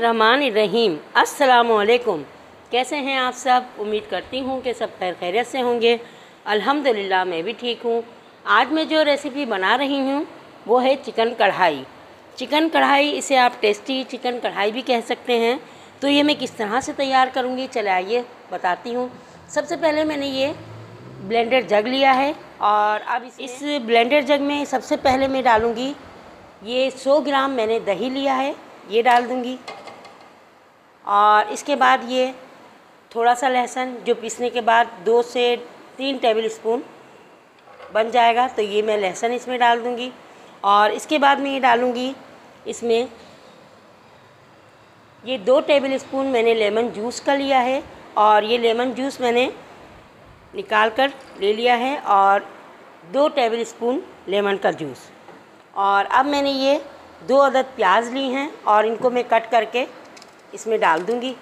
बिस्मिल्लाहिर्रहमानिर्रहीम। अस्सलामुअलैकुम। कैसे हैं आप सब? उम्मीद करती हूँ कि सब खैर खैरियत से होंगे। अल्हम्दुलिल्लाह मैं भी ठीक हूँ। आज मैं जो रेसिपी बना रही हूँ वो है चिकन कढ़ाई। चिकन कढ़ाई, इसे आप टेस्टी चिकन कढ़ाई भी कह सकते हैं। तो ये मैं किस तरह से तैयार करूँगी, चले आइए बताती हूँ। सबसे पहले मैंने ये ब्लेंडर जग लिया है और अब इस ब्लेंडर जग में सबसे पहले मैं डालूँगी ये 100 ग्राम मैंने दही लिया है, ये डाल दूँगी। और इसके बाद ये थोड़ा सा लहसुन जो पीसने के बाद 2 से 3 टेबल स्पून बन जाएगा, तो ये मैं लहसुन इसमें डाल दूँगी। और इसके बाद मैं ये डालूँगी इसमें ये 2 टेबल स्पून मैंने लेमन जूस का लिया है और ये लेमन जूस मैंने निकाल कर ले लिया है और 2 टेबल स्पून लेमन का जूस। और अब मैंने ये 2 अदद प्याज ली हैं और इनको मैं कट करके इसमें डाल दूँगी।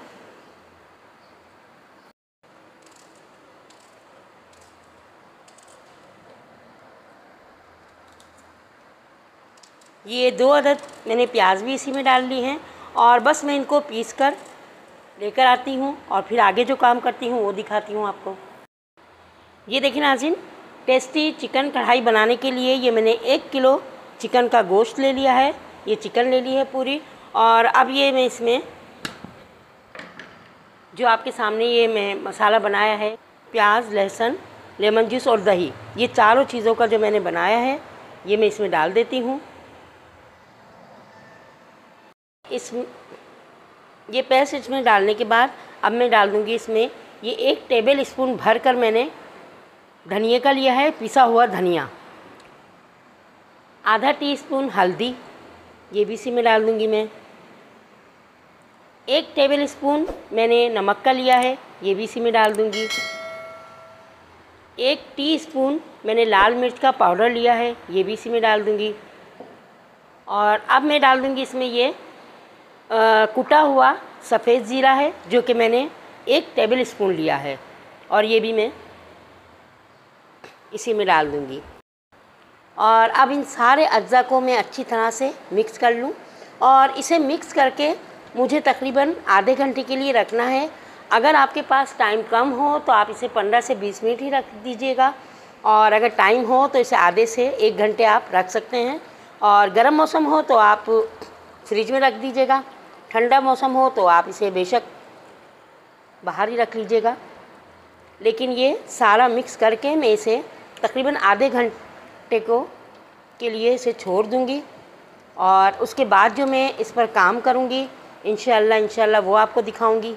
ये 2 अदद मैंने प्याज भी इसी में डाल ली हैं और बस मैं इनको पीस कर लेकर आती हूँ और फिर आगे जो काम करती हूँ वो दिखाती हूँ आपको। ये देखिए नाज़रीन, टेस्टी चिकन कढ़ाई बनाने के लिए ये मैंने 1 किलो चिकन का गोश्त ले लिया है, ये चिकन ले ली है पूरी। और अब ये मैं इसमें जो आपके सामने ये मैं मसाला बनाया है, प्याज, लहसुन, लेमन जूस और दही, ये चारों चीज़ों का जो मैंने बनाया है ये मैं इसमें डाल देती हूँ। ये पेस्ट इसमें डालने के बाद अब मैं डाल दूँगी इसमें ये 1 टेबल स्पून भर कर मैंने धनिया का लिया है, पिसा हुआ धनिया। आधा टीस्पून हल्दी, ये भी इसी में डाल दूँगी मैं। 1 टेबल स्पून मैंने नमक का लिया है, ये भी इसी में डाल दूँगी। 1 टीस्पून मैंने लाल मिर्च का पाउडर लिया है, ये भी इसी में डाल दूँगी। और अब मैं डाल दूँगी इसमें ये कुटा हुआ सफ़ेद ज़ीरा है जो कि मैंने 1 टेबल स्पून लिया है और ये भी मैं इसी में डाल दूँगी। और अब इन सारे अज्जा को मैं अच्छी तरह से मिक्स कर लूँ और इसे मिक्स करके मुझे तकरीबन आधे घंटे के लिए रखना है। अगर आपके पास टाइम कम हो तो आप इसे 15 से 20 मिनट ही रख दीजिएगा और अगर टाइम हो तो इसे आधे से 1 घंटे आप रख सकते हैं। और गर्म मौसम हो तो आप फ्रिज में रख दीजिएगा, ठंडा मौसम हो तो आप इसे बेशक बाहर ही रख लीजिएगा। लेकिन ये सारा मिक्स करके मैं इसे तकरीबन आधे घंटे के लिए इसे छोड़ दूँगी और उसके बाद जो मैं इस पर काम करूँगी इंशाल्लाह वो आपको दिखाऊँगी।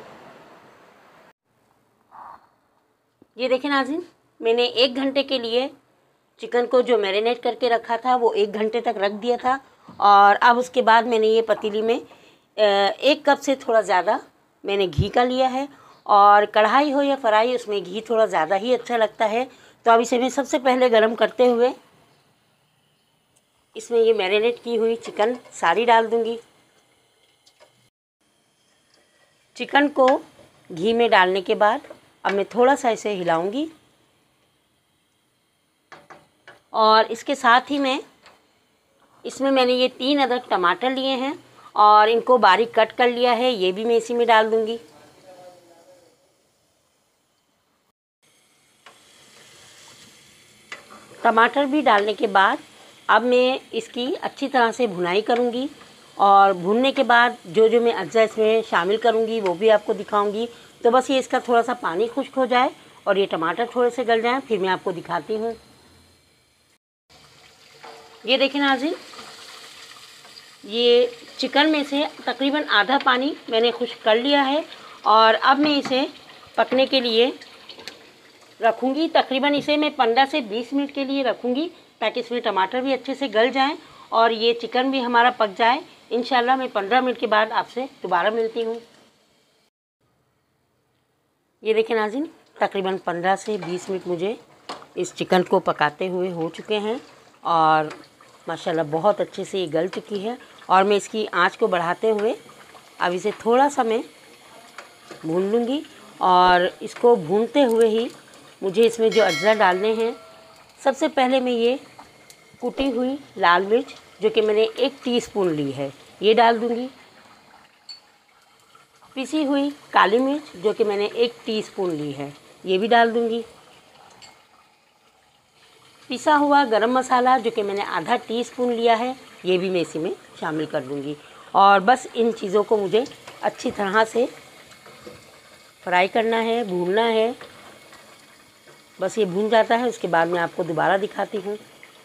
ये देखें नाज़रीन, मैंने 1 घंटे के लिए चिकन को जो मैरिनेट करके रखा था वो 1 घंटे तक रख दिया था। और अब उसके बाद मैंने ये पतीली में 1 कप से थोड़ा ज़्यादा मैंने घी का लिया है और कढ़ाई हो या फ्राई उसमें घी थोड़ा ज़्यादा ही अच्छा लगता है। तो अब इसे मैं सबसे पहले गरम करते हुए इसमें ये मैरिनेट की हुई चिकन सारी डाल दूँगी। चिकन को घी में डालने के बाद अब मैं थोड़ा सा इसे हिलाऊंगी और इसके साथ ही मैं इसमें मैंने ये 3 अदद टमाटर लिए हैं और इनको बारीक कट कर लिया है, ये भी मैं इसी में डाल दूँगी। टमाटर भी डालने के बाद अब मैं इसकी अच्छी तरह से भुनाई करूँगी और भुनने के बाद जो जो मैं अज्जा इसमें शामिल करूँगी वो भी आपको दिखाऊँगी। तो बस ये इसका थोड़ा सा पानी खुश्क हो जाए और ये टमाटर थोड़े से गल जाएं, फिर मैं आपको दिखाती हूँ। ये देखें नाज़रीन, ये चिकन में से तकरीबन आधा पानी मैंने खुश्क कर लिया है और अब मैं इसे पकने के लिए रखूँगी। तकरीबन इसे मैं 15 से 20 मिनट के लिए रखूँगी ताकि इसमें टमाटर भी अच्छे से गल जाएं और ये चिकन भी हमारा पक जाए। इंशाल्लाह मैं 15 मिनट के बाद आपसे दोबारा मिलती हूँ। ये देखें नाज़रीन, तकरीबन 15 से 20 मिनट मुझे इस चिकन को पकाते हुए हो चुके हैं और माशाल्लाह बहुत अच्छे से ये गल चुकी है। और मैं इसकी आंच को बढ़ाते हुए अब इसे थोड़ा सा मैं भून लूँगी और इसको भूनते हुए ही मुझे इसमें जो अज्जा डालने हैं, सबसे पहले मैं ये कुटी हुई लाल मिर्च जो कि मैंने 1 टीस्पून ली है ये डाल दूँगी। पिसी हुई काली मिर्च जो कि मैंने 1 टीस्पून ली है, ये भी डाल दूँगी। पिसा हुआ गरम मसाला जो कि मैंने आधा टीस्पून लिया है, ये भी मैं इसी में शामिल कर दूँगी। और बस इन चीज़ों को मुझे अच्छी तरह से फ्राई करना है, भूनना है। बस ये भून जाता है, उसके बाद मैं आपको दोबारा दिखाती हूँ।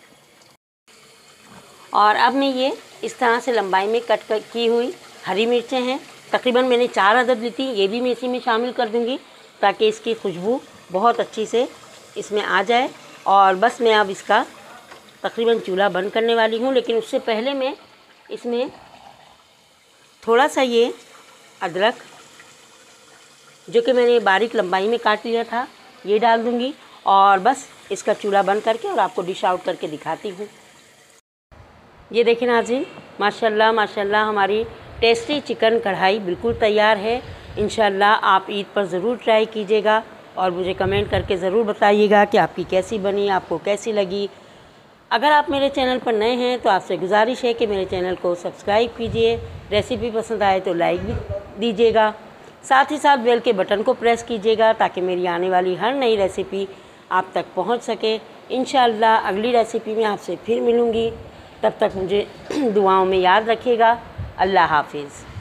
और अब मैं ये इस तरह से लंबाई में कट की हुई हरी मिर्चें हैं, तकरीबन मैंने 4 अदद ली थी, ये भी मैं इसी में शामिल कर दूँगी ताकि इसकी खुशबू बहुत अच्छी से इसमें आ जाए। और बस मैं अब इसका तकरीबन चूल्हा बंद करने वाली हूँ, लेकिन उससे पहले मैं इसमें थोड़ा सा ये अदरक जो कि मैंने बारीक लंबाई में काट लिया था, ये डाल दूँगी। और बस इसका चूल्हा बंद करके और आपको डिश आउट करके दिखाती हूँ। ये देखें नाज़रीन, माशाल्लाह माशाल्लाह हमारी टेस्टी चिकन कढ़ाई बिल्कुल तैयार है। इंशाल्लाह आप ईद पर ज़रूर ट्राई कीजिएगा और मुझे कमेंट करके ज़रूर बताइएगा कि आपकी कैसी बनी, आपको कैसी लगी। अगर आप मेरे चैनल पर नए हैं तो आपसे गुजारिश है कि मेरे चैनल को सब्सक्राइब कीजिए। रेसिपी पसंद आए तो लाइक भी दीजिएगा, साथ ही साथ बेल के बटन को प्रेस कीजिएगा ताकि मेरी आने वाली हर नई रेसिपी आप तक पहुंच सके। इंशाअल्लाह अगली रेसिपी में आपसे फिर मिलूँगी, तब तक मुझे दुआओं में याद रखिएगा। अल्लाह हाफिज़।